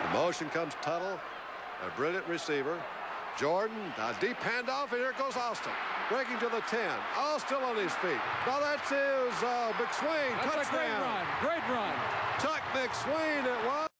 The motion comes Tuttle, a brilliant receiver. Jordan, a deep handoff, and here goes Austin. Breaking to the 10. All still on his feet. Now that's his McSwain touchdown. That's a great run. Great run. Chuck McSwain it was.